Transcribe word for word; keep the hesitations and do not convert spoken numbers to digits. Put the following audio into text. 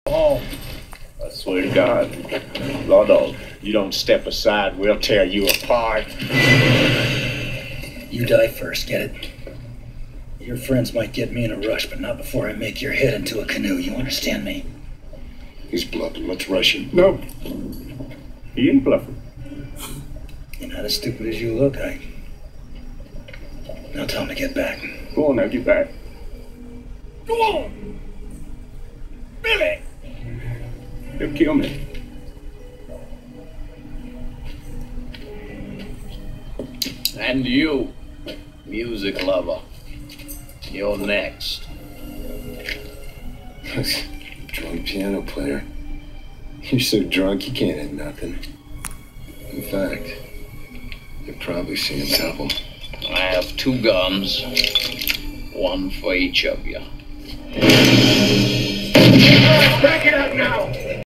Oh, I swear to God, Lordo, you don't step aside, we'll tear you apart. You die first, get it? Your friends might get me in a rush, but not before I make your head into a canoe, you understand me? He's bluffing, let's rush him. No, he ain't bluffing. You're not as stupid as you look, I... Now tell him to get back. Go on now, get back. Go on! Billy! He'll kill me. And you, music lover, you're next. Drunk piano player. You're so drunk you can't hit nothing. In fact, you're probably seeing double. I have two guns, one for each of you. Back it up!